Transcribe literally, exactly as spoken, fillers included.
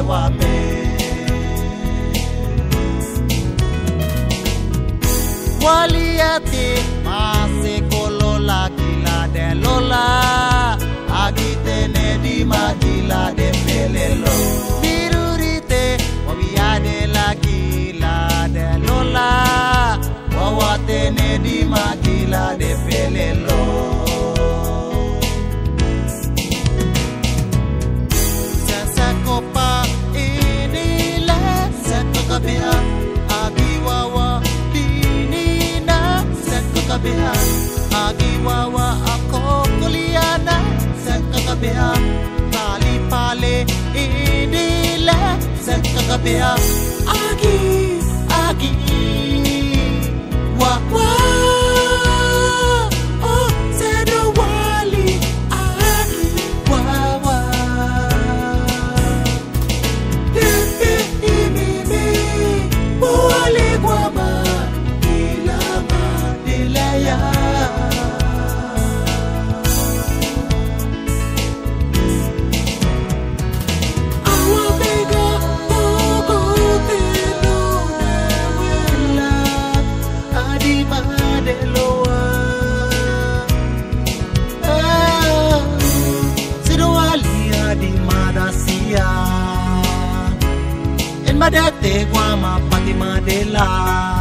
wape waliate mase kolola kila de lola agite ne di magila de pelelo birurite wabiade la kila de lola wawate ne di magila de pelelo sasa kopa inila sako kabea agiwawa binina sako kabea agiwawa ako kuliana sako kabea pali pale inila sako kabea agi agi wa wa oh sedo wali agi wa wa pepe imimi wali guama ilama dilaya awa bega bogo telo wela adi madeloa ah sido wali adi madasia en madate guama pati madela